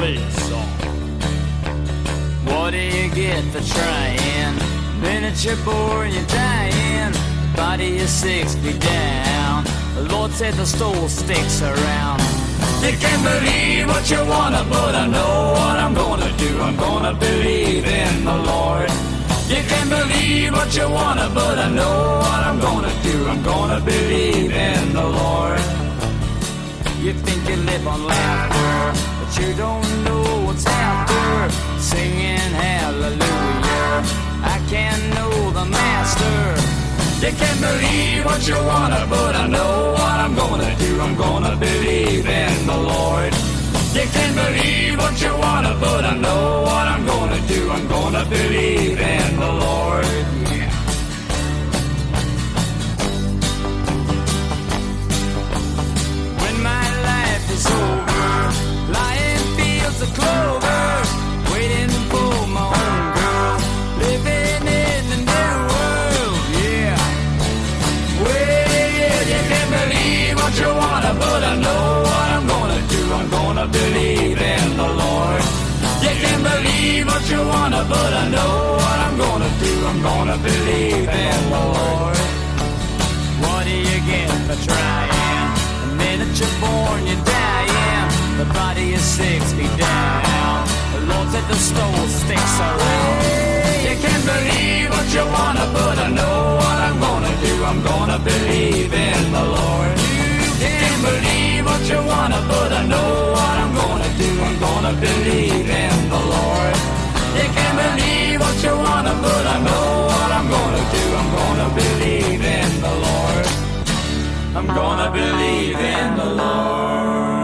Play a song. What do you get for trying? Miniature boy, you're dying. Body is 6 feet down. The Lord said the stole sticks around. You can't believe what you wanna, but I know what I'm gonna do. I'm gonna believe in the Lord. You can't believe what you wanna, but I know what I'm gonna do. I'm gonna believe in the Lord. You think you live on laughter, but you don't know what's after. Singing hallelujah, I can't know the master. You can't believe what you wanna, but I know what I'm gonna do. I'm gonna believe in the Lord. You can't believe what you wanna, but I know what I'm gonna do. I'm gonna believe in the Lord. Yeah. When my life is over, lying fields of clover, waiting for my own girl, living in the new world. Yeah. Well, you can't believe what you wanna, but I know what I'm gonna do. I'm gonna believe in the Lord. You can't believe what you wanna, but I know what I'm gonna do. I'm gonna believe in the Lord. What do you get for trying? The minute you're born, you're dying. The body is 6 feet down. The Lord said the stole sticks around. You can't believe what you wanna, but I know what I'm gonna do. I'm gonna believe in the Lord. You can't believe what you wanna, but I know what I'm gonna do. I'm gonna believe in the Lord. You can't believe what you wanna, but I know what I'm gonna do. I'm gonna believe in the Lord. I'm gonna believe in the Lord.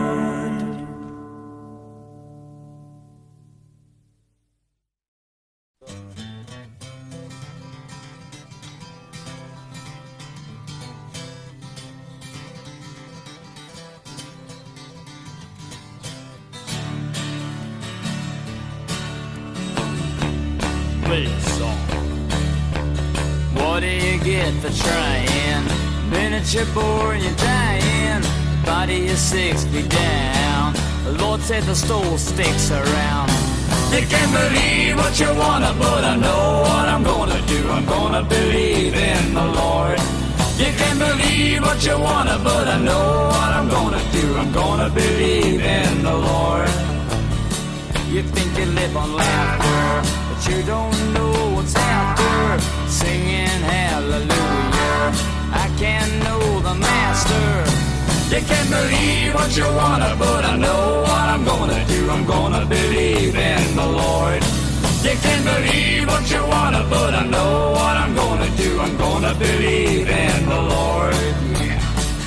Play a song. What do you get for trying? Miniature boy, you're dying. Body is 6 feet down. The Lord said the stole sticks around. You can't believe what you wanna, but I know what I'm gonna do. I'm gonna believe in the Lord. You can't believe what you wanna, but I know what I'm gonna do. I'm gonna believe in the Lord. You think you live on laughter, but you don't know what's after. Singing hallelujah, I can't know the master. You can't believe what you wanna, but I know what I'm gonna do. I'm gonna believe in the Lord. You can't believe what you wanna, but I know what I'm gonna do. I'm gonna believe in the Lord. Yeah.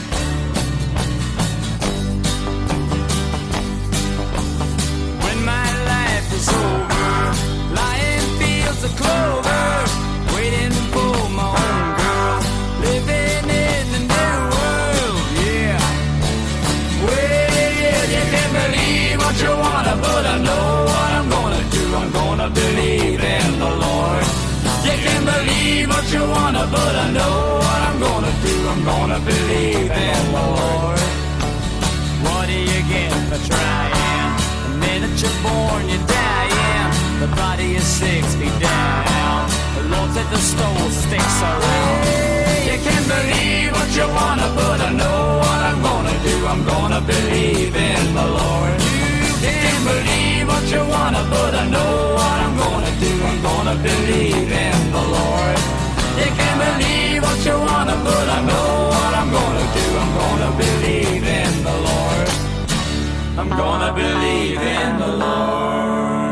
When my life is over, lying fields of clover, waiting for my own girl, living in the new world. Yeah. Well, you can't believe what you wanna, but I know what I'm gonna do. I'm gonna believe in the Lord. You can't believe what you wanna, but I know what I'm gonna do. I'm gonna believe in the Lord. What do you get for trying? The minute you're born, you're dying. The body is 6 feet down. The Lord said the stole sticks around. You can't believe what you wanna, but I know what I'm gonna do. I'm gonna believe in the Lord. You can't believe what you wanna, but I know what I'm gonna do. I'm gonna believe in the Lord. You can't believe what you wanna, but I know what I'm gonna do. I'm gonna believe in the Lord. I'm gonna believe in the Lord.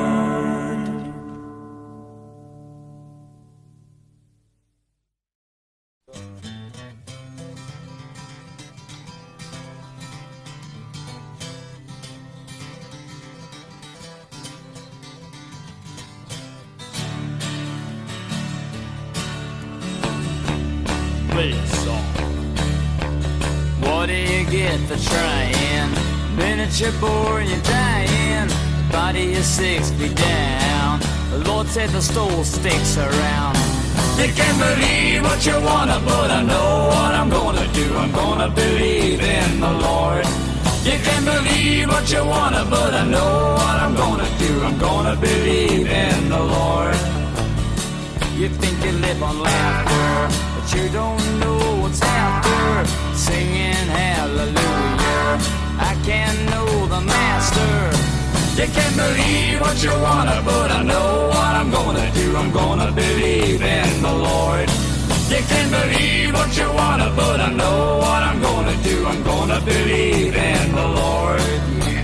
Play a song. What do you get for trying? Miniature boy, you're dying. Body is 6 feet down. The Lord said the stole sticks around. You can't believe what you wanna, but I know what I'm gonna do. I'm gonna believe in the Lord. You can believe what you wanna, but I know what I'm gonna do. I'm gonna believe in the Lord. You think you live on laughter, but you don't know what's after. Singing hallelujah, I can't know the master. You can believe what you wanna, but I know what I'm gonna do. I'm gonna believe in the Lord. You can believe what you wanna, but I know what I'm gonna do. I'm gonna believe in the Lord. Yeah.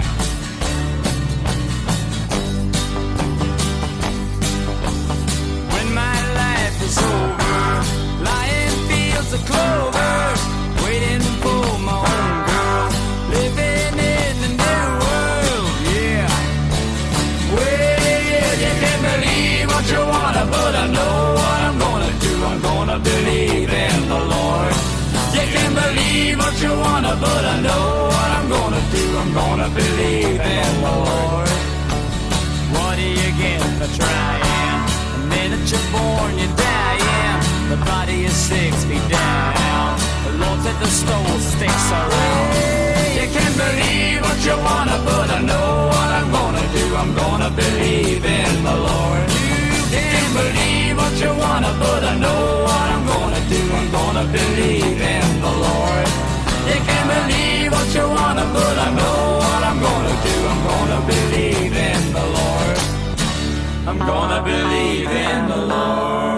When my life is over, lying fields of clover, waiting for my own girl, living in the new world. Yeah. Well, you can believe what you wanna, but I know what I'm gonna do. I'm gonna believe in the Lord. You can believe what you wanna, but I know what I'm gonna do. I'm gonna believe in the Lord. What do you get for trying? The minute you're born, you're dying. The body is 6 feet down. The Lord said the stone sticks around. You can believe what you wanna, but I know what I'm gonna do. I'm gonna believe in the Lord. You can believe what you wanna, but I know what I'm gonna do. I'm gonna believe in the Lord. You can believe what you wanna, but I know what I'm gonna do. I'm gonna believe in the Lord. I'm gonna believe in the Lord.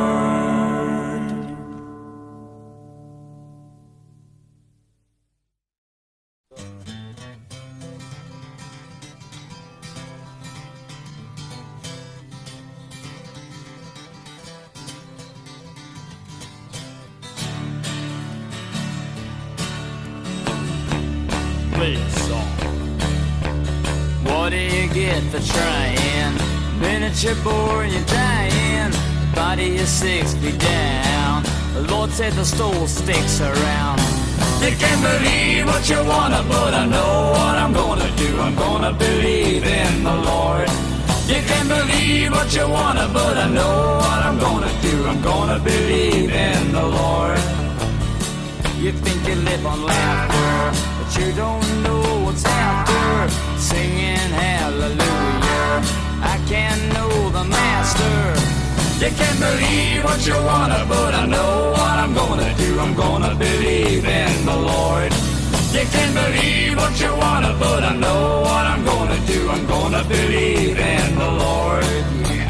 Play song. What do you get for trying? Minute you're born, you're dying. Body is 6 feet down. The Lord said the stool sticks around. You can believe what you wanna, but I know what I'm gonna do. I'm gonna believe in the Lord. You can believe what you wanna, but I know what I'm gonna do. I'm gonna believe in the Lord. You think you live on laughter, but you don't know what's after. Singing hallelujah, I can't know the master. You can believe what you wanna, but I know what I'm gonna do. I'm gonna believe in the Lord. You can believe what you wanna, but I know what I'm gonna do. I'm gonna believe in the Lord. Yeah.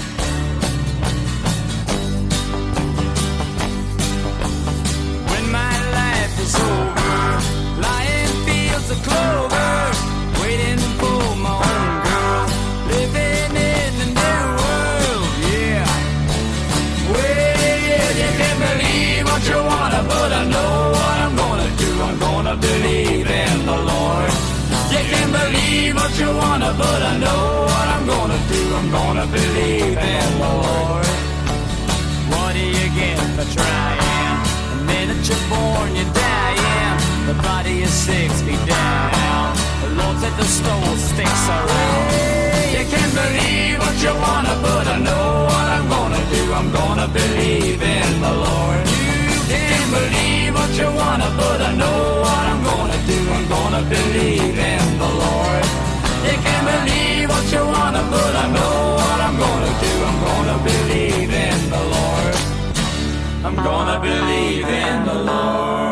When my life is over, lying fields of clover, waiting for my own girl, living in the new world. Yeah. Well, you can believe what you wanna, but I know what I'm gonna do. I'm gonna believe in the Lord. You can believe what you wanna, but I know what I'm gonna do. I'm gonna believe in the Lord. What do you get for trying? The minute you're born, you're dying. The body is 6 feet down. The Lord said the stone sticks around. You can believe what you wanna, but I know what I'm gonna do. I'm gonna believe in the Lord. You can believe what you wanna, but I know what I'm gonna do. I'm gonna believe in the Lord. You can believe what you wanna, but I know what I'm gonna do. I'm gonna believe in the Lord. I'm gonna believe in the Lord.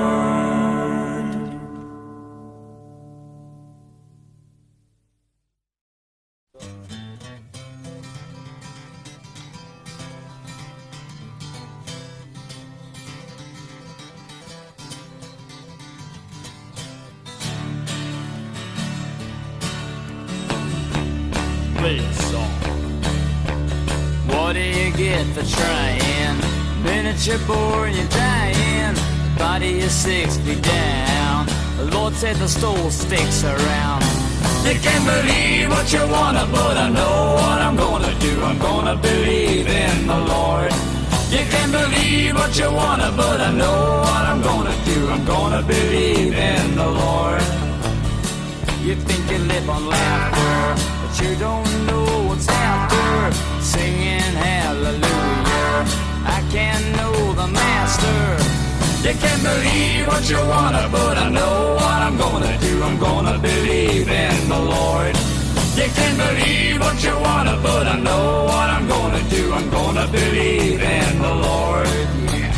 Play song. What do you get for trying? Minute you're born, you're dying. Body is 6 feet down. The Lord said the stool sticks around. You can believe what you wanna, but I know what I'm gonna do. I'm gonna believe in the Lord. You can believe what you wanna, but I know what I'm gonna do. I'm gonna believe in the Lord. You think you live on laughter, but you don't know what's after. Singing hallelujah, I can't know the master. You can believe what you wanna, but I know what I'm gonna do. I'm gonna believe in the Lord. You can believe what you wanna, but I know what I'm gonna do. I'm gonna believe in the Lord. Yeah.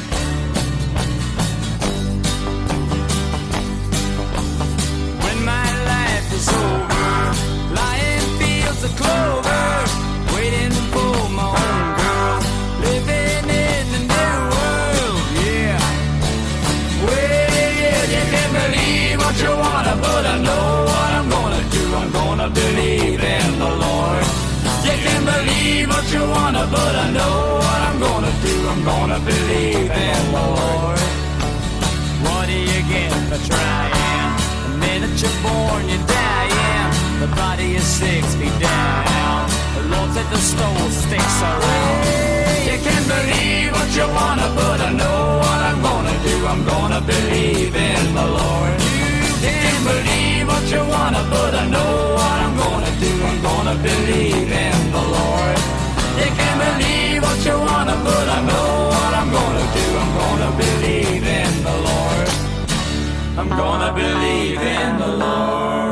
When my life is over, lying fields of clover, waiting for my own girl, living in the new world. Yeah. Well, you can believe what you wanna, but I know what I'm gonna do. I'm gonna believe in the Lord. You can believe what you wanna, but I know what I'm gonna do. I'm gonna believe in the Lord. What do you get for trying? The minute you're born, you're dying. The body is 6 feet down. The Lord said the stone sticks around. You can believe what you wanna, but I know what I'm gonna do. I'm gonna believe in the Lord. You can believe what you wanna, but I know what I'm gonna do. I'm gonna believe in the Lord. You can believe what you wanna, but I know what I'm gonna do. I'm gonna believe in the Lord. I'm gonna believe in the Lord.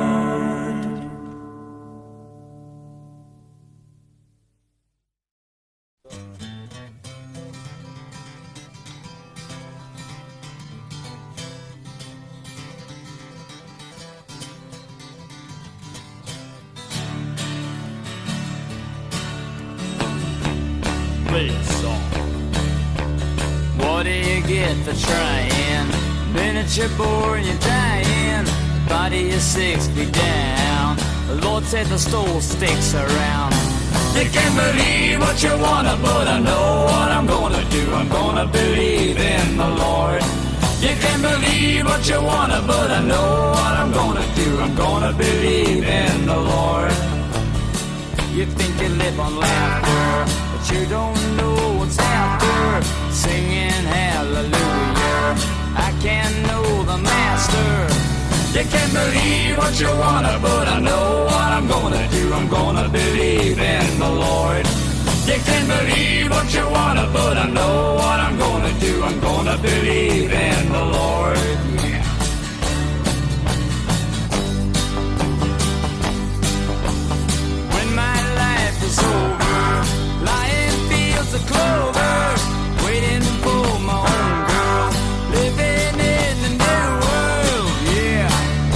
Play a song. What do you get for trying? Minute you're born, you're dying. Body is 6 feet down. The Lord said the stool sticks around. You can believe what you wanna, but I know what I'm gonna do. I'm gonna believe in the Lord. You can believe what you wanna, but I know what I'm gonna do. I'm gonna believe in the Lord. You think you live on laughter, but you don't know what's after. Singing hallelujah, I can't know the master. You can believe what you wanna, but I know what I'm gonna do. I'm gonna believe in the Lord. You can believe what you wanna, but I know what I'm gonna do. I'm gonna believe in the Lord. Yeah. When my life is over, lying fields of clover, waiting for my own girl, living in the new world. Yeah.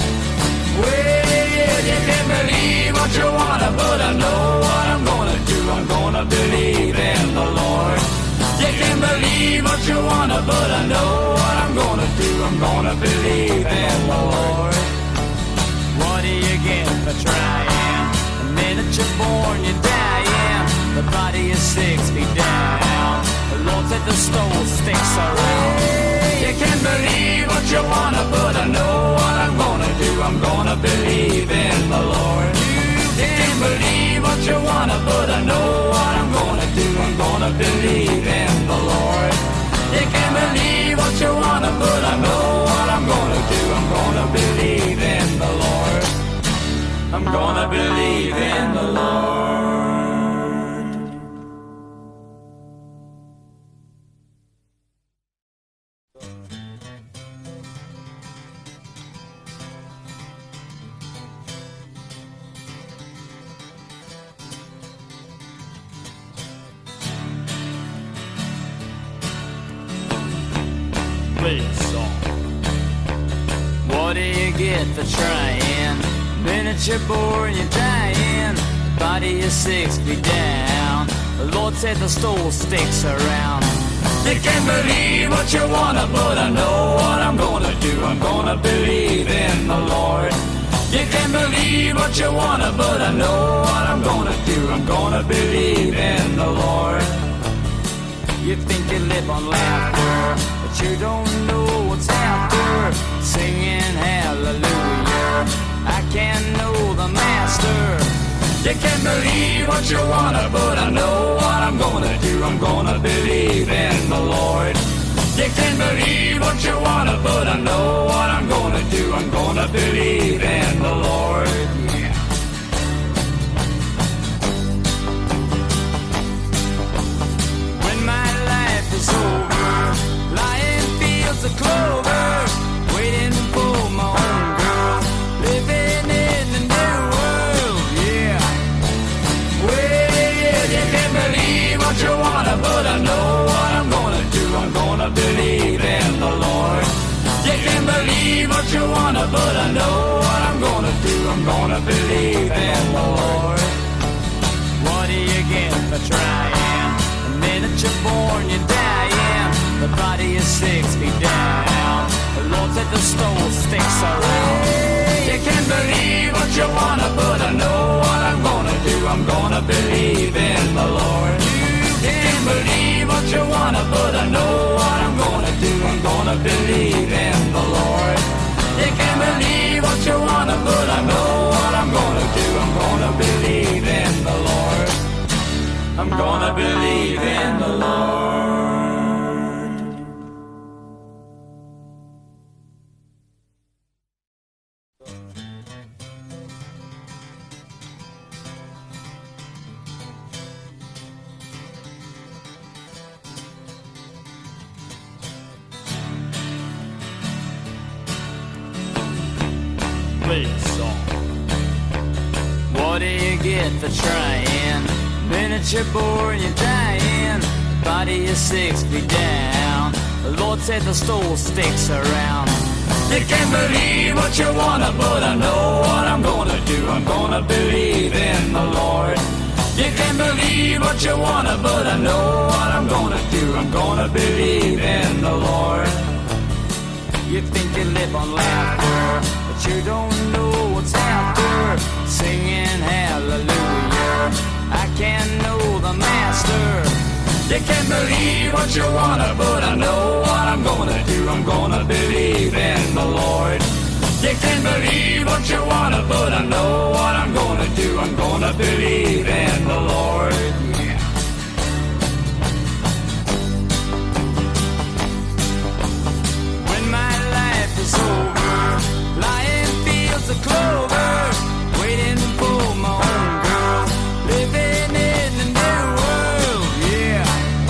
Well, you can believe what you wanna, but I know what I'm gonna do. I'm gonna believe in the Lord. You can believe what you wanna, but I know what I'm gonna do. I'm gonna believe in the Lord. What do you get for trying? The minute you're born, you're dying. The body is 6 feet down. The Lord said the stone sticks around. You can believe what you wanna, but I know what I'm gonna do. I'm gonna believe in the Lord. You can believe what you wanna, but I know what I'm gonna do. I'm gonna believe in the Lord. You can believe what you wanna, but I know what I'm gonna do. I'm gonna believe in the Lord. I'm gonna believe in the Lord. Play a song. What do you get for trying? Minute you're born, you're dying. Body is 6 feet down. The Lord said the stool sticks around. You can believe what you wanna, but I know what I'm gonna do. I'm gonna believe in the Lord. You can believe what you wanna, but I know what I'm gonna do. I'm gonna believe in the Lord. You think you live on laughter, but you don't know what's after. Singing hallelujah, I can't know the master. You can believe what you wanna, but I know what I'm gonna do. I'm gonna believe in the Lord. You can believe what you wanna, but I know what I'm gonna do. I'm gonna believe in the Lord. Yeah. When my life is over, lying wanna, but I know what I'm gonna do. I'm gonna believe in the Lord. What do you get for trying? The minute you're born, you're dying. The body is 6 feet down. The Lord said the stone sticks around. You can believe what you wanna, but I know what I'm gonna do. I'm gonna believe in the Lord. You can believe what you wanna, but I know what I'm gonna do. I'm gonna believe in the Lord. You can believe what you wanna, but I know what I'm gonna do. I'm gonna believe in the Lord. I'm gonna believe in the Lord. Play song. What do you get for trying? Minute you're born, you're dying. Body is 6 feet down. The Lord said the stool sticks around. You can believe what you wanna, but I know what I'm gonna do. I'm gonna believe in the Lord. You can believe what you wanna, but I know what I'm gonna do. I'm gonna believe in the Lord. You think you live on laughter, but you don't know what's after. Singing hallelujah, I can't know the master. You can believe what you wanna, but I know what I'm gonna do. I'm gonna believe in the Lord. You can believe what you wanna, but I know what I'm gonna do. I'm gonna believe in the Lord. Yeah. When my life is over, lying fields of clover, waiting for my own girl, living in the new world, yeah.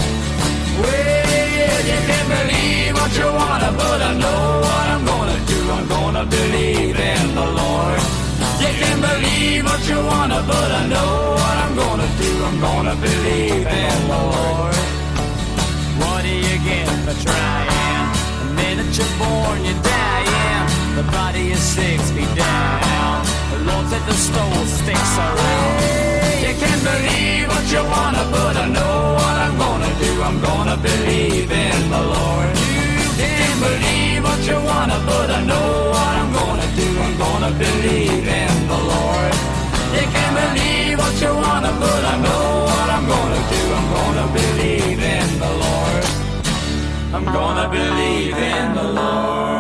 Well, you can believe what you wanna, but I know what I'm gonna do. I'm gonna believe in the Lord. You can believe what you wanna, but I know what I'm gonna do. I'm gonna believe in the Lord. What do you get for trying? The minute you're born, you're dying. The body is 6 feet down. The Lord said the stone sticks around. You can believe what you wanna, but I know what I'm gonna do. I'm gonna believe in the Lord. You can believe what you wanna, but I know what I'm gonna do. I'm gonna believe in the Lord. You can believe what you wanna, but I know what I'm gonna do. I'm gonna believe in the Lord. I'm gonna believe in the Lord.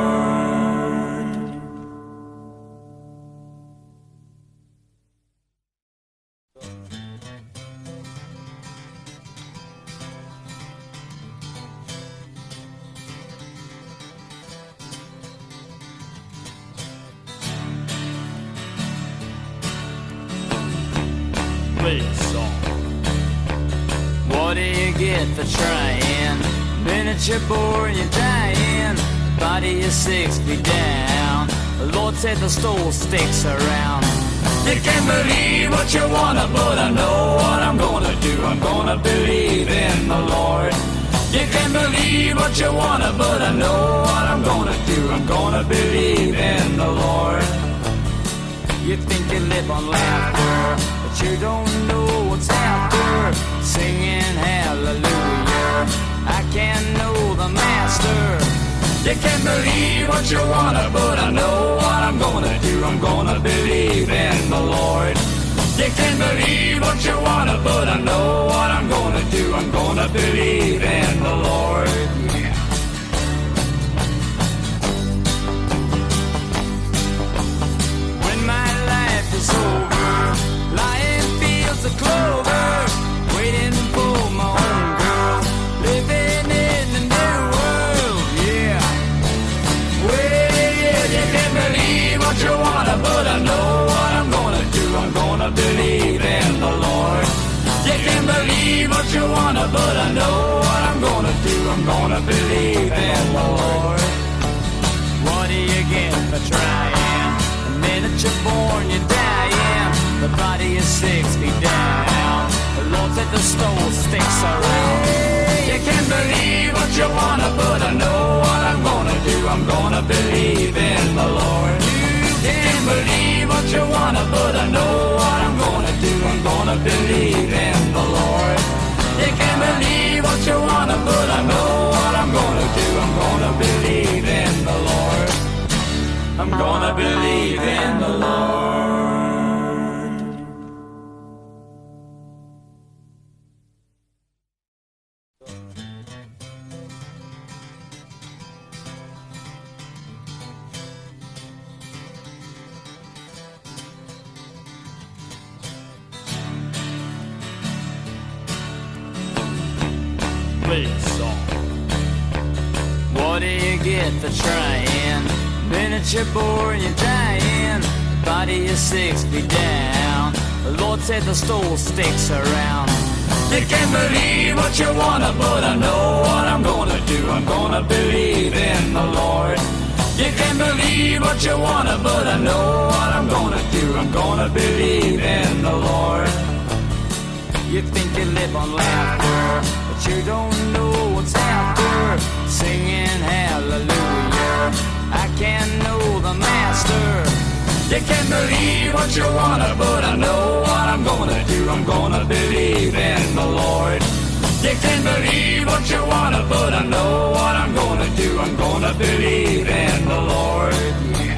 Play song. What do you get for trying? Minute you're born, you're dying. Body is 6 feet down. The Lord said the stool sticks around. You can believe what you wanna, but I know what I'm gonna do. I'm gonna believe in the Lord. You can believe what you wanna, but I know what I'm gonna do. I'm gonna believe in the Lord. You think you live on laughter, but you don't know what's after. Singing hallelujah, I can't know the master. You can believe what you wanna, but I know what I'm gonna do. I'm gonna believe in the Lord. You can believe what you wanna, but I know what I'm gonna do. I'm gonna believe in the Lord. Yeah. When my life is over, lying fields of clover, waiting for my own girl, living in the new world, yeah. Well, you can believe what you wanna, but I know what I'm gonna do. I'm gonna believe in the Lord. You can believe what you wanna, but I know what I'm gonna do. I'm gonna believe in the Lord. What do you get for trying? The minute you're born, you're dying. The body is 6 feet down. The Lord said the stone sticks around. You can believe what you wanna, but I know what I'm gonna do. I'm gonna believe in the Lord. face off. What do you get for trying? Miniature boy, you're dying. Body is 6 feet down. The Lord said the stool sticks around. You can't believe what you wanna, but I know what I'm gonna do. I'm gonna believe in the Lord. You can't believe what you wanna, but I know what I'm gonna do. I'm gonna believe in the Lord. You think you live on laughter, but you don't know what's after. Singing hallelujah, I can't know the master. You can't believe what you wanna, but I know what I'm gonna do. I'm gonna believe in the Lord. You can't believe what you wanna, but I know what I'm gonna do. I'm gonna believe in the Lord. Yeah.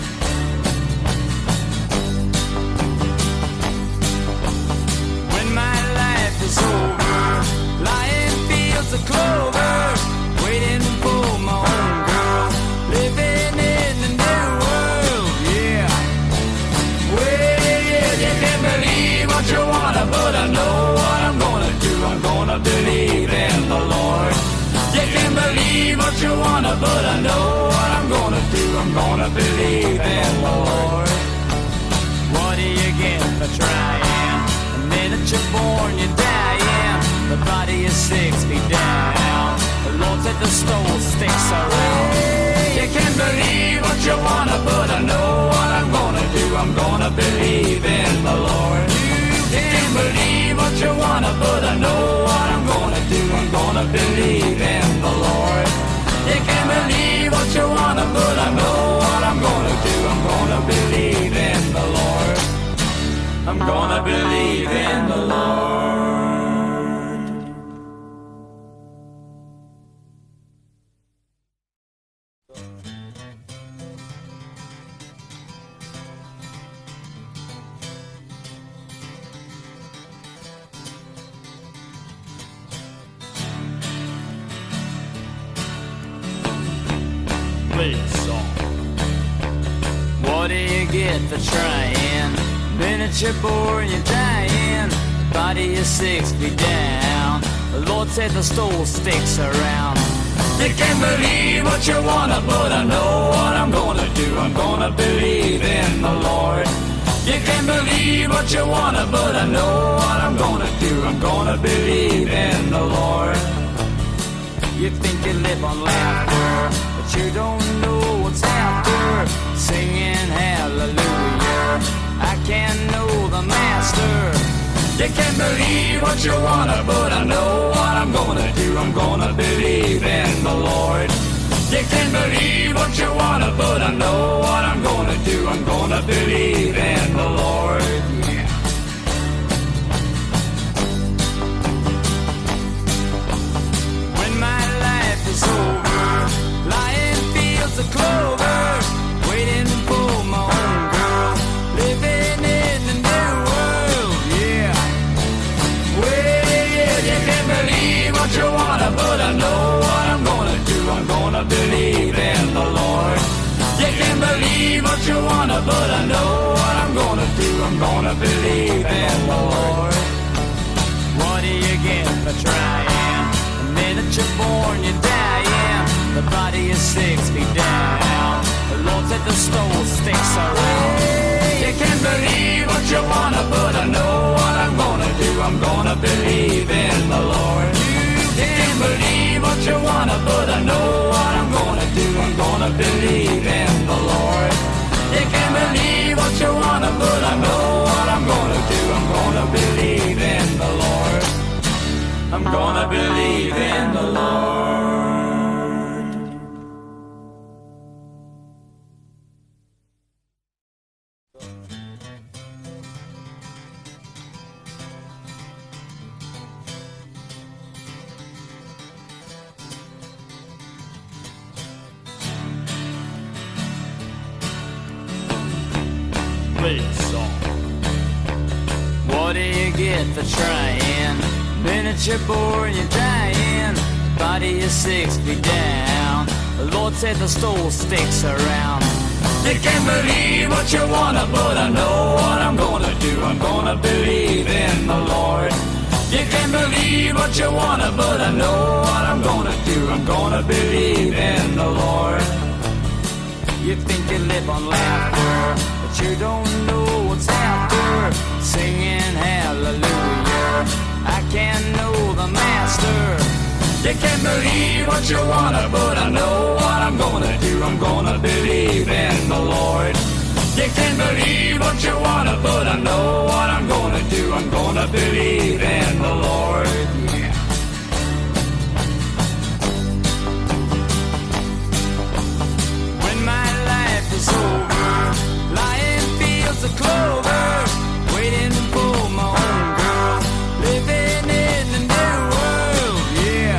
When my life is over, lying fields of clover, waiting for my own girl, living in the new world. Yeah. Well, you can't believe what you wanna, but I know what I'm gonna do. I'm gonna believe in the Lord. You can't believe what you wanna, but I know what I'm gonna do. I'm gonna believe in the Lord. What do you get for trying? A miniature born, you're dying. The body is 6 feet down. The Lord said the stone sticks around. You can't believe what you wanna, but I know what I'm gonna do. I'm gonna believe in the Lord. You can't believe what you wanna, but I know what I'm gonna do. I'm gonna believe in the Lord. You can't believe what you wanna, but I know what I'm gonna do. I'm gonna believe in the Lord. I'm gonna believe in the Lord. Face off. What do you get for trying? Miniature boy, you're dying. Body is 6 feet down. The Lord said the stool sticks around. You can't believe what you wanna, but I know what I'm gonna do. I'm gonna believe in the Lord. You can't believe what you wanna, but I know what I'm gonna do. I'm gonna believe in the Lord. You think you live on laughter, but you don't know what's after. Singing hallelujah, I can't know the master. You can't believe what you wanna, but I know what I'm gonna do. I'm gonna believe in the Lord. You can't believe what you wanna, but I know what I'm gonna do. I'm gonna believe in the Lord. Yeah. When my life is over, lying fields of clover, waiting for my own girl, living in the new world. Yeah. Well, you can't believe what you wanna, but I know what I'm gonna do. I'm gonna believe in the Lord. You can't believe what you wanna, but I know what I'm gonna do. I'm gonna believe in the Lord. What do you get for trying? A miniature born, you're dying. The body is 6 feet down. The Lord said the stone sticks around. You can't believe what you wanna, but I know what I'm gonna do. I'm gonna believe in the Lord. You can't believe what you wanna, but I know what I'm gonna do. I'm gonna believe in the Lord. You can't believe what you wanna, but I know what I'm gonna do. I'm gonna believe in the Lord. I'm gonna believe in the Lord. Face off. What do you get for trying? Miniature boy, you're dying. Body is 6 feet down. The Lord said the stool sticks around. You can't believe what you wanna, but I know what I'm gonna do. I'm gonna believe in the Lord. You can't believe what you wanna, but I know what I'm gonna do. I'm gonna believe in the Lord. You think you live on laughter, but you don't know what's after. Singing hallelujah, I can't know the master. You can't believe what you wanna, but I know what I'm gonna do. I'm gonna believe in the Lord. You can't believe what you wanna, but I know what I'm gonna do. I'm gonna believe in the Lord. Yeah. When my life is over, lying fields of clover, waiting for my own girl, living in the new world. Yeah.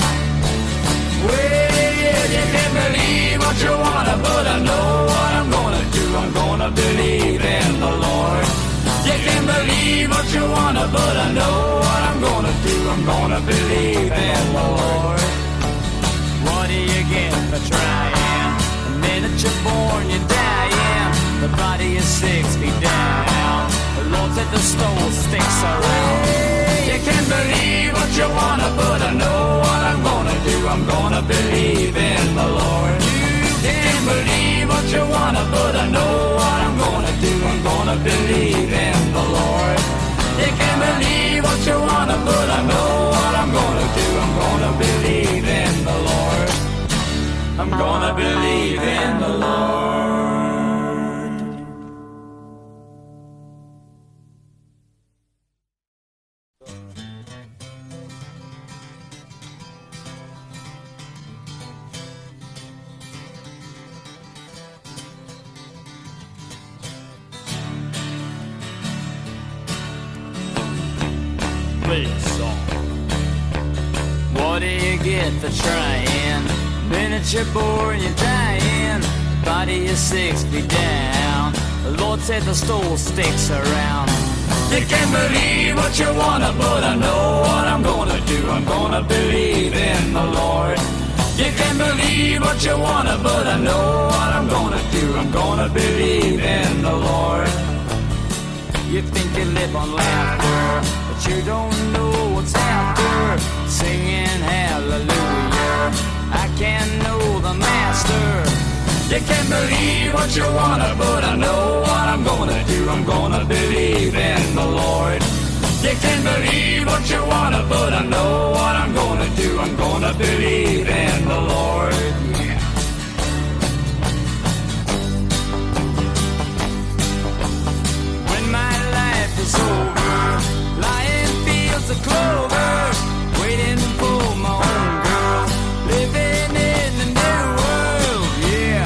Well, you can't believe what you wanna, but I know what I'm gonna do. I'm gonna believe in the Lord. You can't believe what you wanna, but I know what I'm gonna do. I'm gonna believe in the Lord. What do you get for trying? The minute you're born, you're dying. The body is 6 feet down. The Lord said the stone sticks around. You can't believe what you wanna, but I know what I'm gonna do. I'm gonna believe in the Lord. You can't believe what you wanna, but I know what I'm gonna do. I'm gonna believe in the Lord. You can't believe what you wanna, but I know what I'm gonna do. I'm gonna believe in the Lord. I'm gonna believe in the Lord. Play a song. What do you get for trying? Minute you're born, you're dying. Body is 6 feet down. The Lord said the stool sticks around. You can't believe what you wanna, but I know what I'm gonna do. I'm gonna believe in the Lord. You can't believe what you wanna, but I know what I'm gonna do. I'm gonna believe in the Lord. You think you live on laughter, but you don't know what's after. Singing hallelujah, I can't know the master. You can't believe what you wanna, but I know what I'm gonna do. I'm gonna believe in the Lord. You can't believe what you wanna, but I know what I'm gonna do. I'm gonna believe in the Lord. Yeah. When my life is over, lying fields of clover, waiting for my own girl, living in the new world. Yeah.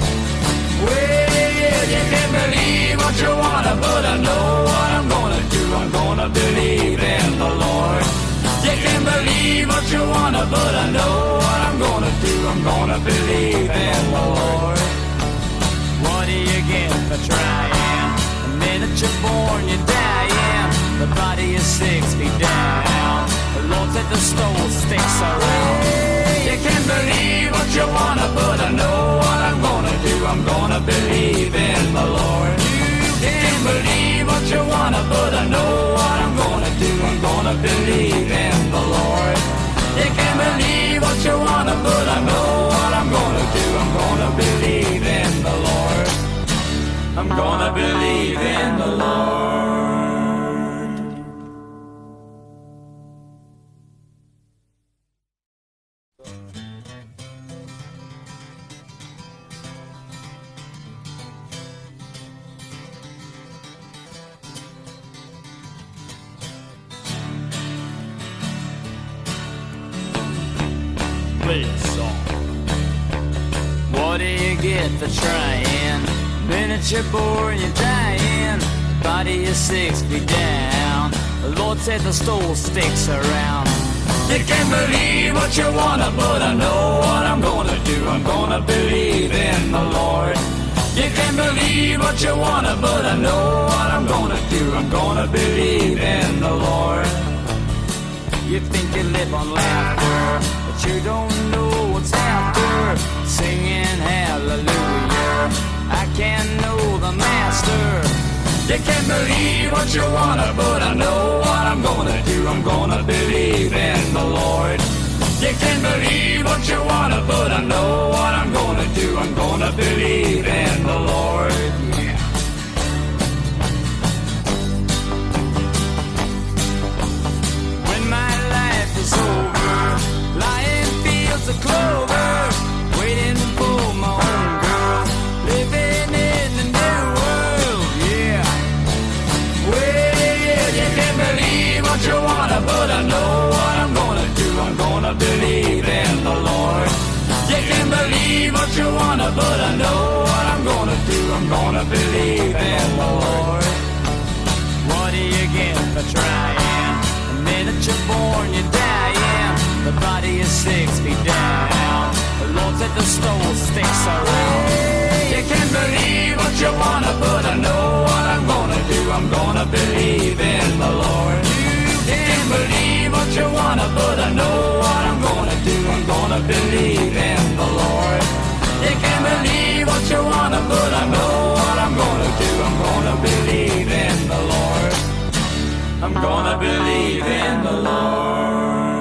Well, you can't believe what you wanna, but I know what I'm gonna do. I'm gonna believe in the Lord. You can't believe what you wanna, but I know what I'm gonna do. I'm gonna believe in the Lord. What do you get for trying? The minute you're born, you're dying. The body is 6 feet down. The Lord said the stone sticks around. You can't believe what you wanna, but I know what I'm gonna do. I'm gonna believe in the Lord. You can't believe what you wanna, but I know what I'm gonna do. I'm gonna believe in the Lord. You can't believe what you wanna, but I know what I'm gonna do. I'm gonna believe in the Lord. I'm gonna believe in the Lord. Play a song. What do you get for trying? Minute you're born, you're dying. Body is 6 feet down. The Lord said the stool sticks around. You can't believe what you wanna, but I know what I'm gonna do. I'm gonna believe in the Lord. You can't believe what you wanna, but I know what I'm gonna do. I'm gonna believe in the Lord. You think you live on laughter, but you don't know what's after. Singing hallelujah, I can't know the master. You can't believe what you wanna, but I know what I'm gonna do. I'm gonna be can't believe what you wanna, but I know what I'm gonna do. I'm gonna believe in the Lord. Yeah. When my life is over, lying fields of clover, waiting for my own girl, living in the new world. Yeah. Well, you can't believe what you wanna, but I know what I'm gonna do. I'm gonna believe in the Lord. You can't believe what you wanna, but I know what I'm gonna do. I'm gonna believe in the Lord. What do you get for trying? The minute you're born, you're dying. The body is 6 feet down. The Lord said the stone sticks around. You can't believe what you wanna, but I know what I'm gonna do. I'm gonna believe in the Lord. You can't believe what you wanna, but I know what I'm gonna do. I'm gonna believe in the Lord. You can't believe what you wanna, but I know what I'm gonna do. I'm gonna believe in the Lord. I'm gonna believe in the Lord.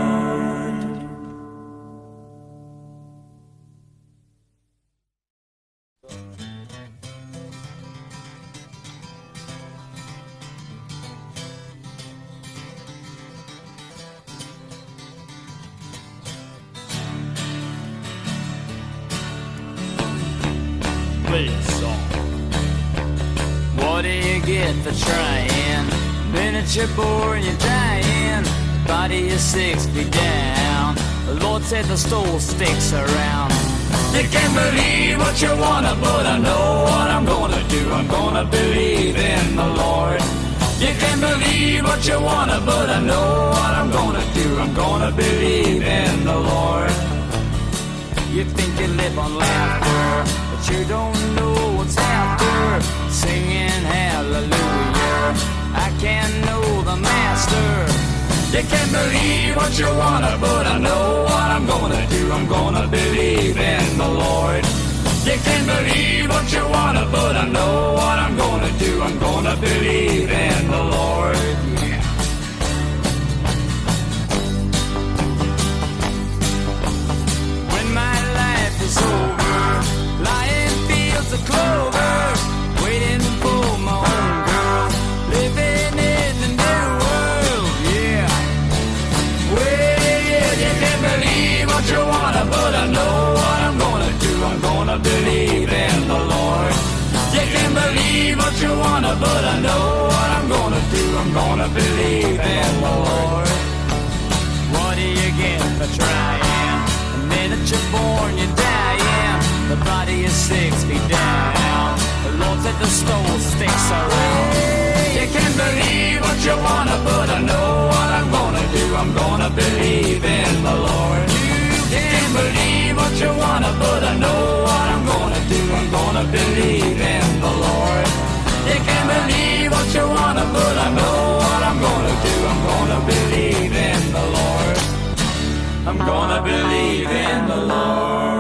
What do you get for trying? Minute you're born, you're dying. Body is 6 feet down. The Lord said the stool sticks around. You can't believe what you wanna, but I know what I'm gonna do. I'm gonna believe in the Lord. You can't believe what you wanna, but I know what I'm gonna do. I'm gonna believe in the Lord. You think you live on laughter, but you don't know what's after. Singing hallelujah, I can't know the master. You can't believe what you wanna, but I know what I'm gonna do. I'm gonna believe in the Lord. You can't believe what you wanna, but I know what I'm gonna do. I'm gonna believe in the Lord. Yeah. When my life is over, lying fields of clover, waiting for my own girl, living in the new world. Yeah. Well, you can't believe what you wanna, but I know what I'm gonna do. I'm gonna believe in the Lord. You can't believe what you wanna, but I know what I'm gonna do. I'm gonna believe in the Lord. What do you get for trying? The minute you're born, you're dying. The body is 6 feet down. The Lord said the stone sticks around. You can't believe what you wanna, but I know what I'm gonna do. I'm gonna believe in the Lord. You can't believe what you wanna, but I know what I'm gonna do. I'm gonna believe in the Lord. You can't believe what you wanna, but I know what I'm gonna do. I'm gonna believe in the Lord. I'm gonna believe in the Lord.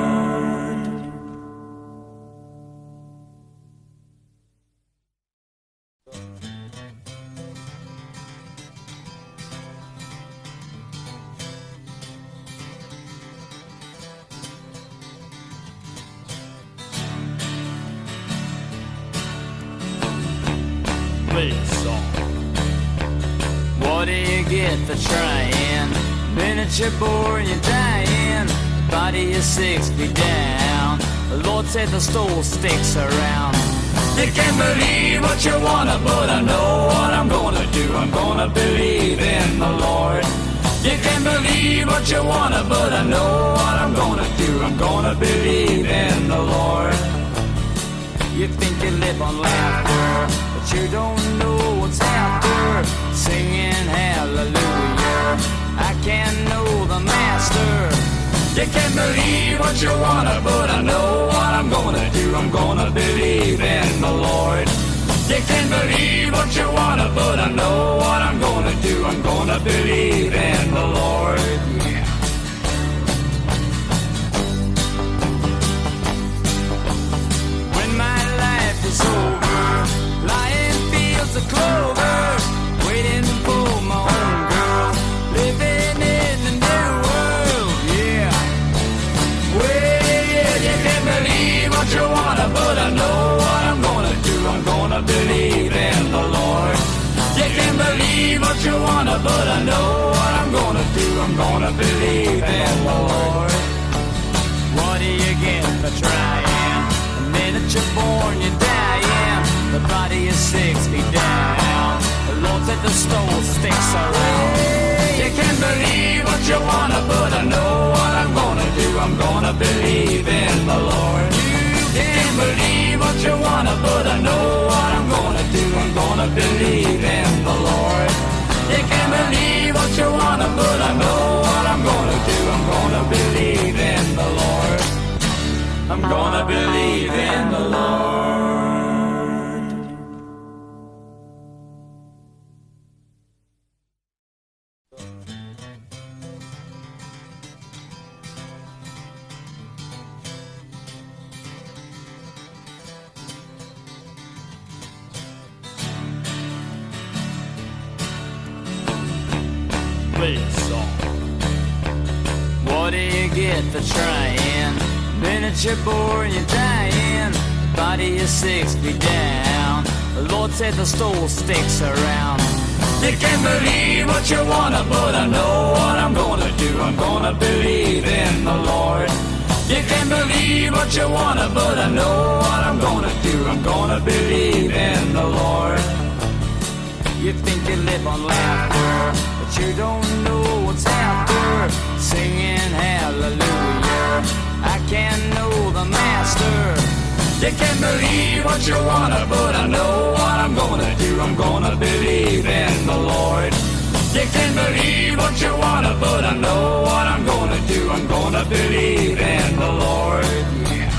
What do you get for trying? Minute you're born, you're dying. Body is 6 feet down. The Lord said the stool sticks around. You can't believe what you wanna, but I know what I'm gonna do. I'm gonna believe in the Lord. You can't believe what you wanna, but I know what I'm gonna do. I'm gonna believe in the Lord. You think you live on laughter, but you don't know what's after. Singing hallelujah, I can't know the master. You can't believe what you wanna, but I know what I'm gonna do. I'm gonna believe in the Lord. You can't believe what you wanna, but I know what I'm gonna do. I'm gonna believe in the Lord. Yeah. When my life is over, lying fields of clover, waiting for my own girl, living in the new world. wanna, but I know what I'm gonna do. I'm gonna believe in the Lord. What do you get for trying? The minute you're born, you're dying. The body is 6 feet down. The Lord said the stone sticks around. You can't believe what you wanna, but I know what I'm gonna do. I'm gonna believe in the Lord. You can't believe what you wanna, but I know what I'm gonna do. I'm gonna believe in the Lord. You can't believe what you wanna, but I know what I'm gonna do. I'm gonna believe in the Lord. I'm gonna believe in the Lord. Play a song. What do you get for trying? Minute you're born, you're dying. Body is 6 feet down. The Lord said the stool sticks around. You can't believe what you wanna, but I know what I'm gonna do. I'm gonna believe in the Lord. You can't believe what you wanna, but I know what I'm gonna do. I'm gonna believe in the Lord. You think you live on laughter, but you don't know what's after. Singing hallelujah, I can't know the master. You can't believe what you wanna, but I know what I'm gonna do. I'm gonna believe in the Lord. You can't believe what you wanna, but I know what I'm gonna do. I'm gonna believe in the Lord. Yeah.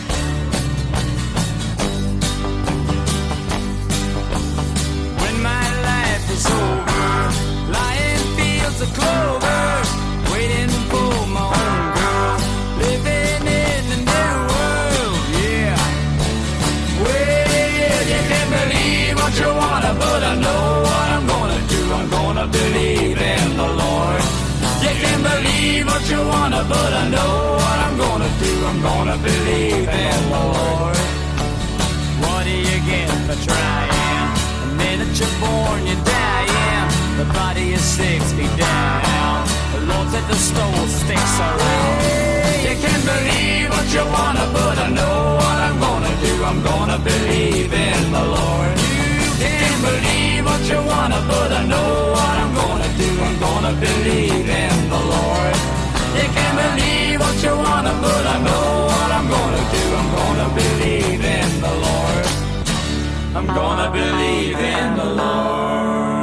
When my life is over, lying fields of clover, waiting for my own girl, living in the new world, yeah. Well, you can't believe what you wanna, but I know what I'm gonna do. I'm gonna believe in the Lord. You can't believe what you wanna, but I know what I'm gonna do. I'm gonna believe in the Lord. What do you get for trying? The minute you're born, you're dying. The body is 6 feet down. The Lord said the stone sticks around. You can't believe what you wanna, but I know what I'm gonna do. I'm gonna believe in the Lord. You can't believe what you wanna, but I know what I'm gonna do. I'm gonna believe in the Lord. You can't believe what you wanna, but I know what I'm gonna do. I'm gonna believe in the Lord. I'm gonna believe in the Lord.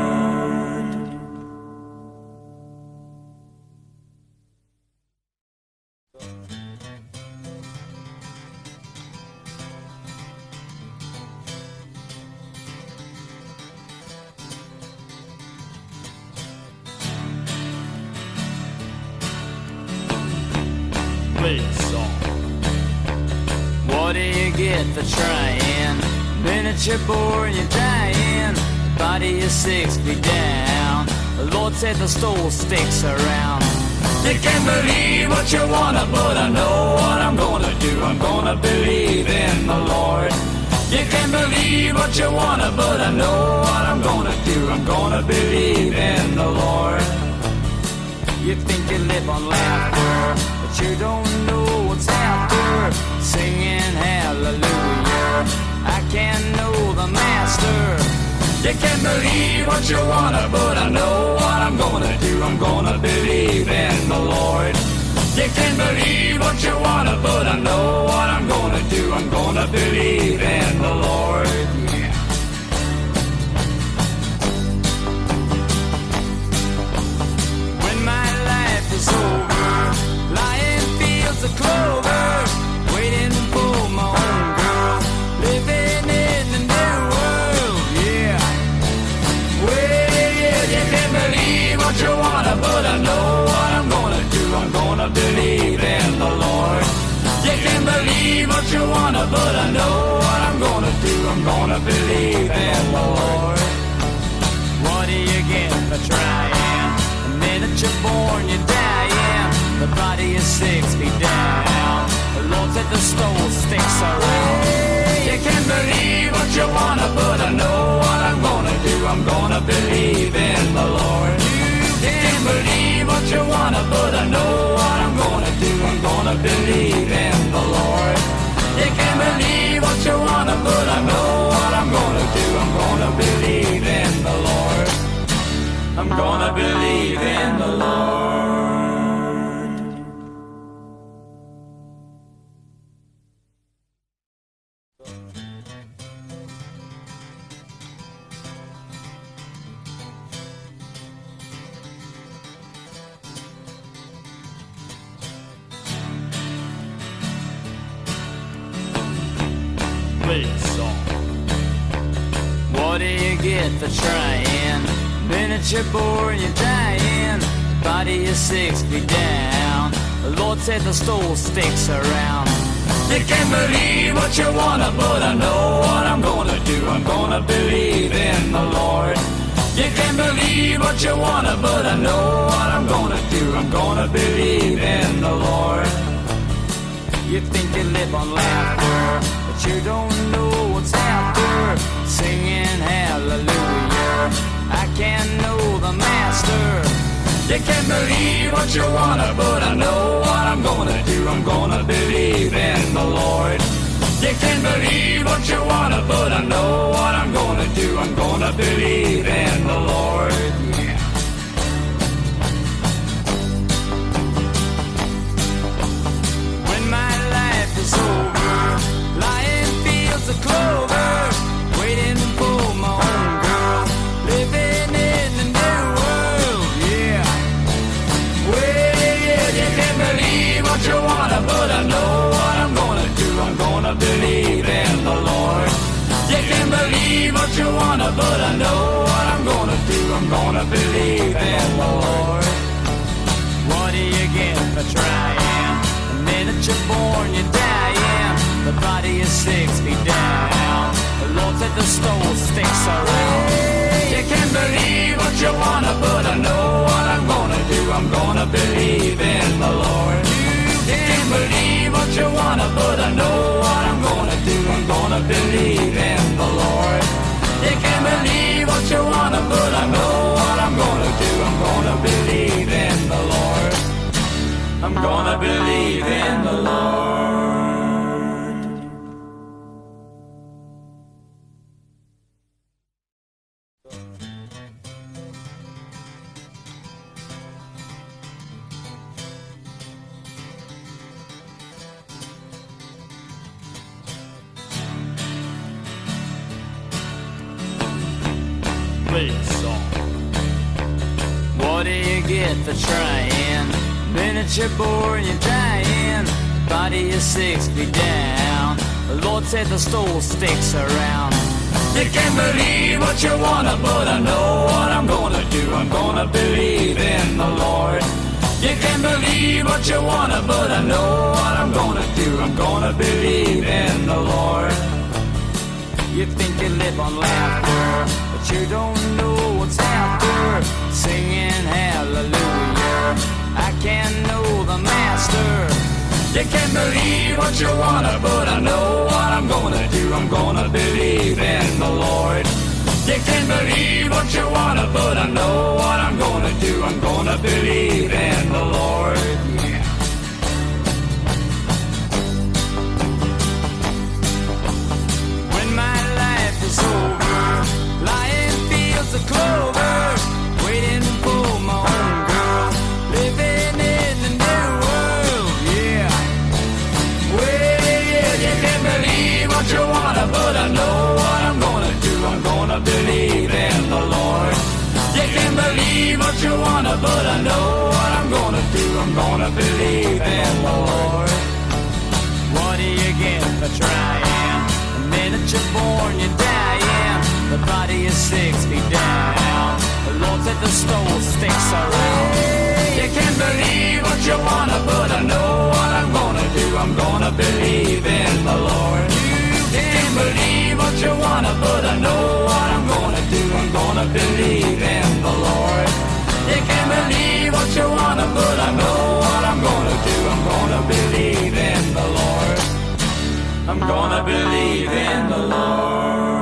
Play a song. What do you get for trying? Minute you're born, you're dying. Body is 6 feet down. The Lord said the stool sticks around. You can't believe what you wanna, but I know what I'm gonna do. I'm gonna believe in the Lord. You can't believe what you wanna, but I know what I'm gonna do. I'm gonna believe in the Lord. You think you live on laughter, but you don't know what's after. Singing hallelujah, I can't know the master. You can't believe what you wanna, but I know what I'm gonna do. I'm gonna believe in the Lord. You can't believe what you wanna, but I know what I'm gonna do. I'm gonna believe in the Lord. Yeah. When my life is over, lying fields of clover, waiting for my own girl, living in the new world, yeah. Well, you can't believe what you wanna, but I know what I'm gonna do. I'm gonna believe in the Lord. You can't believe what you wanna, but I know what I'm gonna do. I'm gonna believe in the Lord. What do you get for trying? The minute you're born, you're dying. The body is 6 feet down. The Lord said the stone sticks around. You can't believe what you wanna, but I know what I'm gonna do. I'm gonna believe in the Lord. wanna, but I know what I'm gonna do. I'm gonna believe in the Lord. You can't believe what you wanna, but I know what I'm gonna do. I'm gonna believe in the Lord. I'm gonna believe in the Lord. Play song. What do you get for trying? Miniature boar and you're dying. Body is 6 feet down. The Lord said the stool sticks around. You can't believe what you wanna, but I know what I'm gonna do. I'm gonna believe in the Lord. You can't believe what you wanna, but I know what I'm gonna do. I'm gonna believe in the Lord. You think you live on laughter, but you don't know what's after. Singing hallelujah, I can't know the master. You can't believe what you wanna, but I know what I'm gonna do. I'm gonna believe in the Lord. You can't believe what you wanna, but I know what I'm gonna do. I'm gonna believe in the Lord. Yeah. When my life is over, lying fields of clover, waiting for my own girl, living in the new world, yeah. Well, you can't believe what you wanna, but I know what I'm gonna do. I'm gonna believe in the Lord. You can't believe what you wanna, but I know what I'm gonna do. I'm gonna believe in the Lord. What do you get for trying? A miniature born, you're dying. The body is 6 feet down. The Lord said the stone sticks around. You can't believe what you wanna, but I know what I'm gonna do. I'm gonna believe in the Lord. You can't believe what you wanna, but I know what I'm gonna do. I'm gonna believe in the Lord. You can't believe what you wanna, but I know what I'm gonna do. I'm gonna believe in the Lord. I'm gonna believe in the Lord. Play song. What do you get for trying? Miniature boar and you're dying. Body is 6 feet down. The Lord said the stool sticks around. You can't believe what you wanna, but I know what I'm gonna do. I'm gonna believe in the Lord. You can't believe what you wanna, but I know what I'm gonna do. I'm gonna believe in the Lord. You think you live on laughter, but you don't know what's after. Singing hallelujah, I can't know the master. You can't believe what you wanna, but I know what I'm gonna do. I'm gonna believe in the Lord. You can't believe what you wanna, but I know what I'm gonna do. I'm gonna believe in the Lord. Yeah. When my life is over, lying fields of clover, waiting for my own girl, living in the new world, yeah. Well, you can't believe what you wanna, but I know what I'm gonna do. I'm gonna believe in the Lord. You can't believe what you wanna, but I know what I'm gonna do. I'm gonna believe in the Lord. What do you get for trying? A miniature born, you're dying. The body is 6 feet down. The Lord said the stone sticks around. You can't believe what you wanna, but I know what I'm gonna do. I'm gonna believe in the Lord. You can't believe what you wanna, but I know what I'm gonna do. I'm gonna believe in the Lord. You can't believe what you wanna, but I know what I'm gonna do. I'm gonna believe in the Lord. I'm gonna believe in the Lord.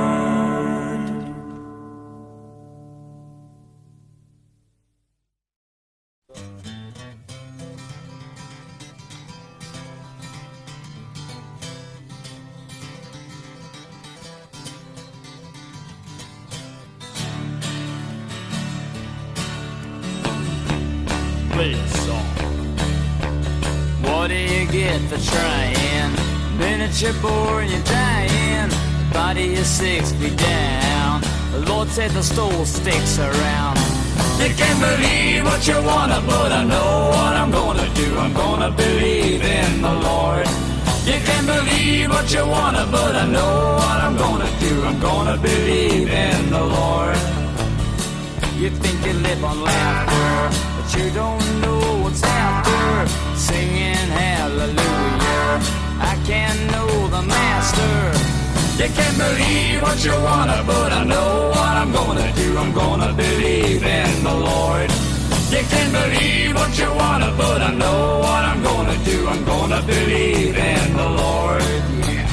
Face Off. What do you get for trying? Miniature boar and you're dying. Body is 6 feet down. The Lord said the stool sticks around. You can't believe what you wanna, but I know what I'm gonna do. I'm gonna believe in the Lord. You can't believe what you wanna, but I know what I'm gonna do. I'm gonna believe in the Lord. You think you live on laughter, but you don't know what's after. Singing hallelujah, I can't know the master. You can't believe what you wanna, but I know what I'm gonna do. I'm gonna believe in the Lord. You can't believe what you wanna, but I know what I'm gonna do. I'm gonna believe in the Lord. Yeah.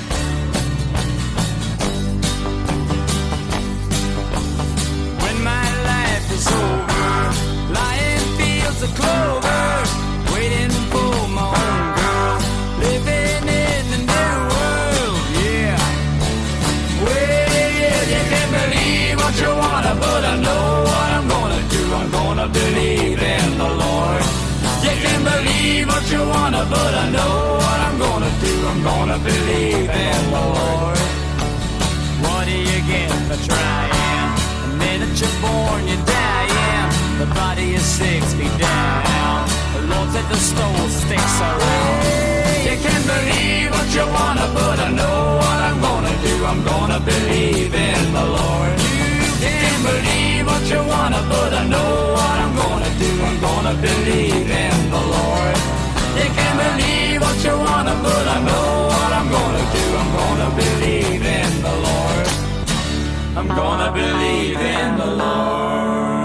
When my life is over, lying fields of clover, waiting for my own girl, living in the new world. Yeah. Well, you can't believe what you wanna, but I know what I'm gonna do. I'm gonna believe in the Lord. You can't believe what you wanna, but I know what I'm gonna do. I'm gonna believe in the Lord. What do you get for trying? The minute you're born, you're dying. The body is 6 feet down. The Lord said the stone sticks around. You can't believe what you wanna, but I know what I'm gonna do. I'm gonna believe in the Lord. You can't believe what you wanna, but I know what I'm gonna do. I'm gonna believe in the Lord. You can't believe what you wanna, but I know what I'm gonna do. I'm gonna believe in the Lord. I'm gonna believe in the Lord.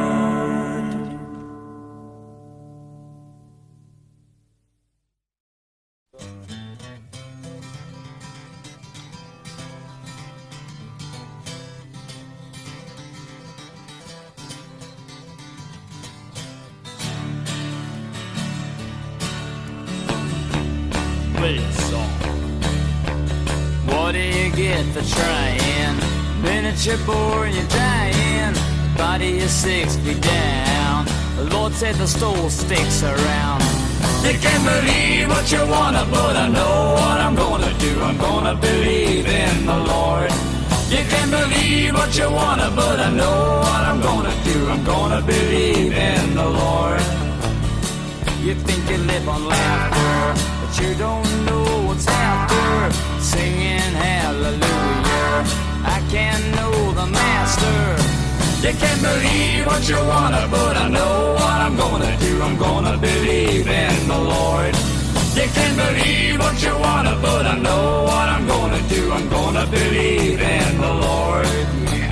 Face Off. What do you get for trying? Miniature boar and you're dying. Body is 6 feet down. The Lord said the stool sticks around. You can't believe what you wanna, but I know what I'm gonna do. I'm gonna believe in the Lord. You can't believe what you wanna, but I know what I'm gonna do. I'm gonna believe in the Lord. You think you live on laughter, but you don't know what's after. Singing hallelujah, I can't know the master. You can't believe what you wanna, but I know what I'm gonna do. I'm gonna believe in the Lord. You can't believe what you wanna, but I know what I'm gonna do. I'm gonna believe in the Lord. Yeah.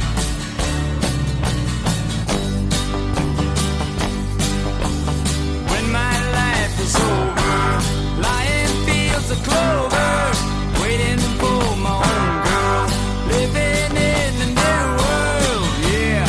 When my life is over, lying fields of clover, waiting for my own girl, living in the new world. Yeah.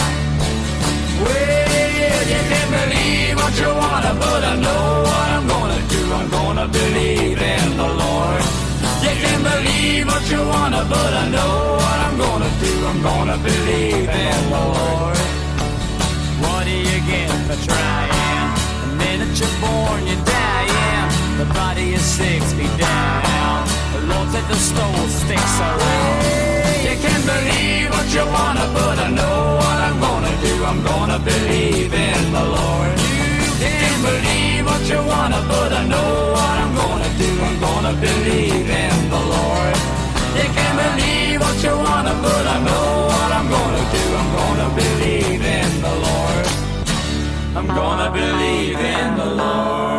Well, you can't believe what you wanna, but I know what I'm gonna do. I'm gonna believe in the Lord. You can't believe what you wanna, but I know what I'm gonna do. I'm gonna believe in the Lord. What do you get for trying? The minute you're born, you're dying. The body is 6 feet down. The Lord said the stone sticks around. You can't believe what you wanna, but I know what I'm gonna do. I'm gonna believe in the Lord. You can't believe what you wanna, but I know what I'm gonna do. I'm gonna believe in the Lord. You can't believe what you wanna, but I know what I'm gonna do. I'm gonna believe in the Lord. I'm gonna believe in the Lord.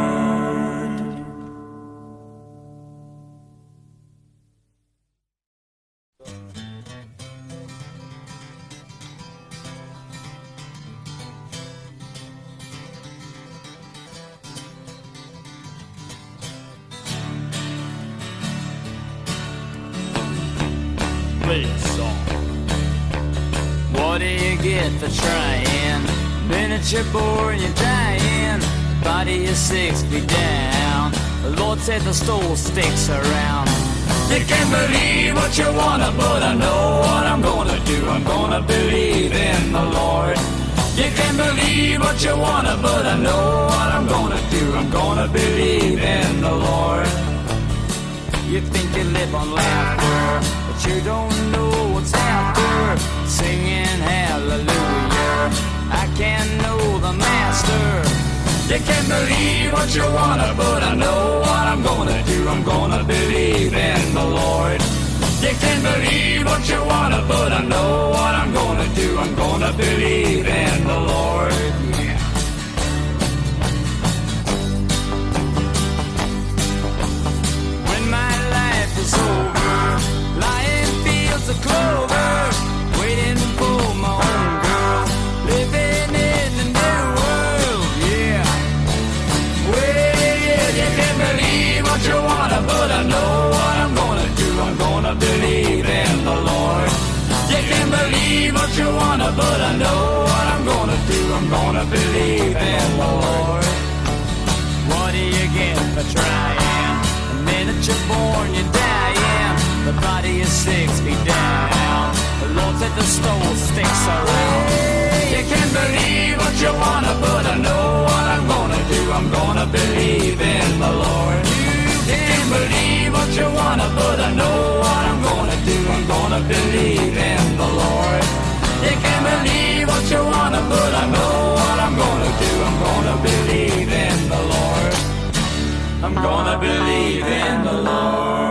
Face Off. What do you get for trying? Miniature boar and you're dying. Body is 6 feet down. The Lord said the stool sticks around. You can't believe what you wanna, but I know what I'm gonna do. I'm gonna believe in the Lord. You can believe what you wanna, but I know what I'm gonna do. I'm gonna believe in the Lord. You think you live on laughter, but you don't know what's after. Singing hallelujah, I can't know the master. You can believe what you wanna, but I know what I'm gonna do. I'm gonna believe in the Lord. You can believe what you wanna, but I know what I'm gonna do. I'm gonna believe in the Lord. Yeah. When my life is over, lying fields of clover, waiting for my own girl, living in the new world. Yeah. Well, you can believe what you wanna, but I know what I'm gonna do. I'm gonna believe in the Lord. You can believe what you wanna, but I know what I'm gonna do. I'm gonna believe in the Lord. What do you get for trying? The minute you're born, you're dying. The body is 6 feet down. The Lord said the stone sticks around. You can believe what you wanna, but I know what I'm gonna do. I'm gonna believe in the Lord. You can believe what you wanna, but I know what I'm gonna do. I'm gonna believe in the Lord. You can believe what you wanna, but I know what I'm gonna do. I'm gonna believe in the Lord. I'm gonna believe in the Lord.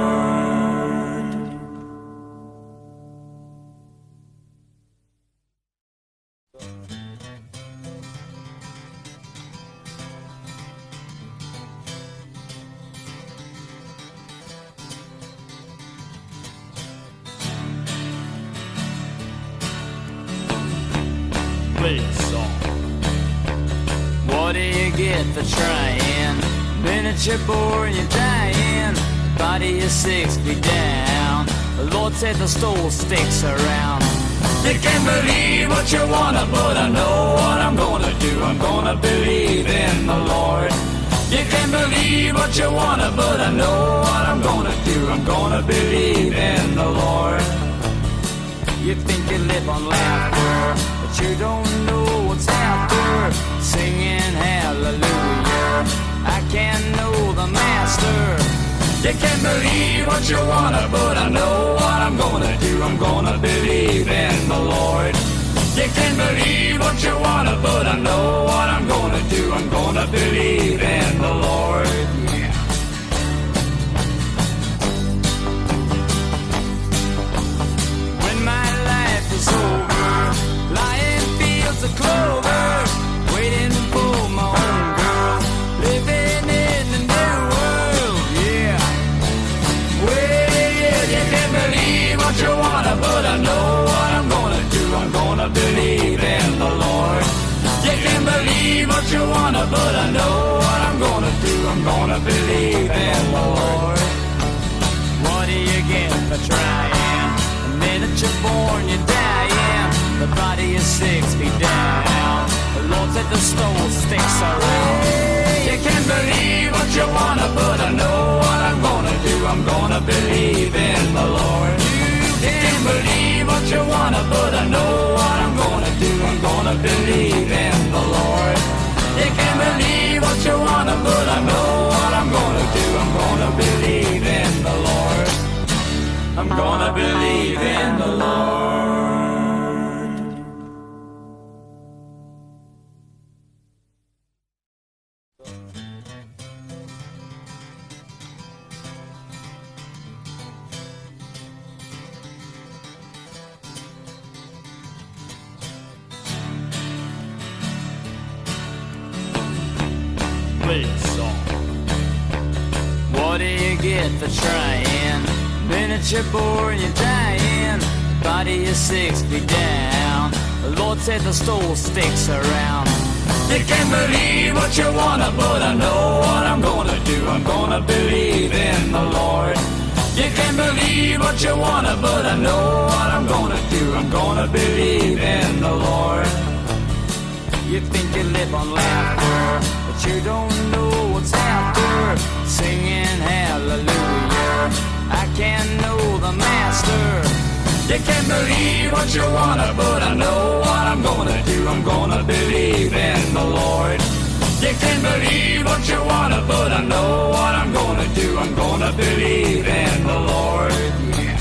Play a song. What do you get for trying? Minute you're born, you're dying. Body is 6 feet down. The Lord said the stole sticks around. You can believe what you wanna, but I know what I'm gonna do. I'm gonna believe in the Lord. You can believe what you wanna, but I know what I'm gonna do. I'm gonna believe in the Lord. You think you live on laughter, but you don't know what's after. Singing hallelujah, I can't know the master. You can believe what you wanna, but I know what I'm gonna do. I'm gonna believe in the Lord. You can believe what you wanna, but I know what I'm gonna do. I'm gonna believe in the Lord. Yeah. When my life is over, lying fields of clover, waiting for my own girl, living in the new world. Yeah. Well, you can believe what you wanna, but I know what I'm gonna do. I'm gonna believe in the Lord. You can believe what you wanna, but I know what I'm gonna do. I'm gonna believe in the Lord. What do you get for trying? The minute you're born, you're dying. The body is 6 feet down. The Lord said the stone sticks around. You can believe what you wanna, but I know what I'm gonna do. I'm gonna believe in the Lord. You can believe what you wanna, but I know what I'm gonna do. I'm gonna believe in the Lord. You can believe what you wanna, but I know what I'm gonna do. I'm gonna believe in the Lord. I'm gonna believe in the Lord. Play a song. What do you get for trying? Minute you're born, you're dying. Body is 6 feet down. The Lord said the stole sticks around. You can believe what you wanna, but I know what I'm gonna do. I'm gonna believe in the Lord. You can believe what you wanna, but I know what I'm gonna do. I'm gonna believe in the Lord. You think you live on laughter, but you don't know what's after. Singing hallelujah, I can't know the master. You can't believe what you wanna, but I know what I'm gonna do. I'm gonna believe in the Lord. You can't believe what you wanna, but I know what I'm gonna do. I'm gonna believe in the Lord. Yeah.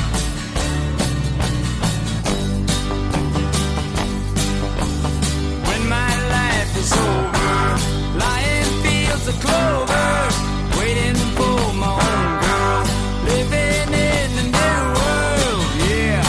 When my life is over, lying fields of clover, waiting for my own girl, living in the new world. Yeah.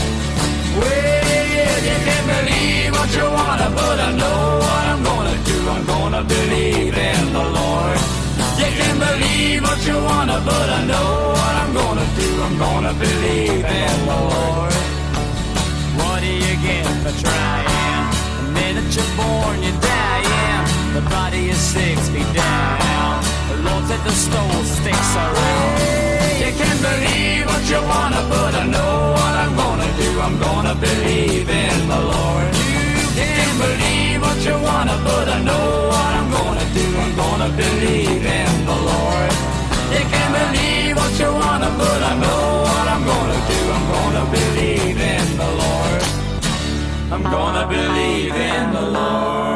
Well, you can't believe what you wanna, but I know what I'm gonna do. I'm gonna believe in the Lord. You can't believe what you wanna, but I know what I'm gonna do. I'm gonna believe in the Lord. What do you get for trying? The minute you're born, you're dying. The body is 6 feet down. The Lord said the stone sticks around. You can't believe what you wanna, but I know what I'm gonna do. I'm gonna believe in the Lord. You can't believe what you wanna, but I know what I'm gonna do. I'm gonna believe in the Lord. You can't believe what you wanna, but I know what I'm gonna do. I'm gonna believe in the Lord. I'm gonna believe in the Lord.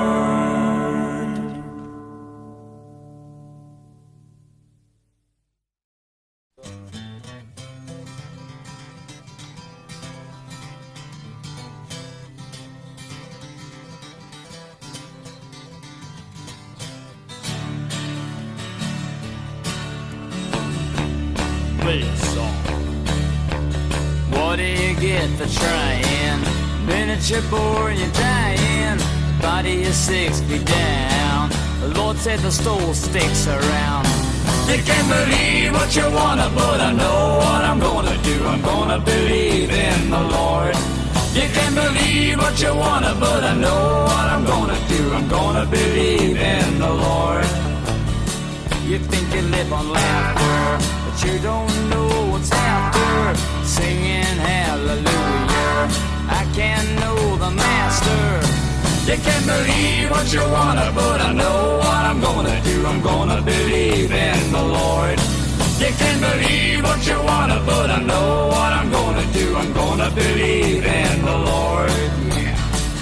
What do you get for trying? Minute you're born, you're dying. Body is 6 feet down. The Lord said the stool sticks around. You can't believe what you wanna, but I know what I'm gonna do. I'm gonna believe in the Lord. You can't believe what you wanna, but I know what I'm gonna do. I'm gonna believe in the Lord. You think you live on laughter, but you don't know what's after. Singing hallelujah, I can't know the master. You can't believe what you wanna, but I know what I'm gonna do. I'm gonna believe in the Lord. You can't believe what you wanna, but I know what I'm gonna do. I'm gonna believe in the Lord. Yeah.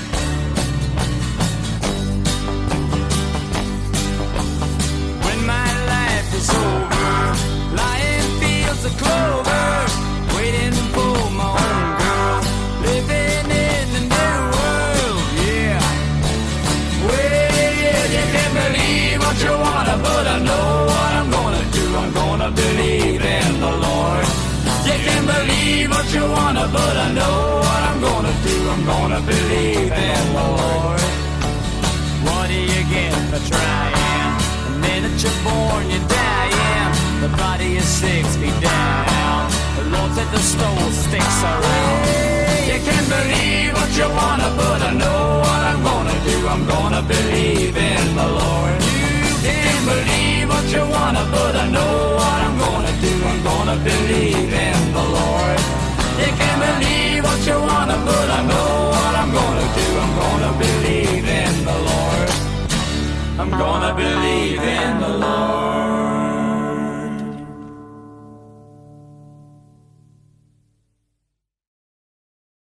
When my life is over, lying fields of clover, waiting for my own girl, living in the new world. Yeah. Well, you can't believe what you wanna, but I know what I'm gonna do. I'm gonna believe in the Lord. You can't believe what you wanna, but I know what I'm gonna do. I'm gonna believe in the Lord. What do you get for trying? The minute you're born, you're dying. The body is 6 feet down. The Lord said the stone sticks around. You can't believe what you wanna, but I know what I'm gonna do. I'm gonna believe in the Lord. You can't believe what you wanna, but I know what I'm gonna do. I'm gonna believe in the Lord. You can't believe what you wanna, but I know what I'm gonna do. I'm gonna believe in the Lord. I'm gonna believe in the Lord.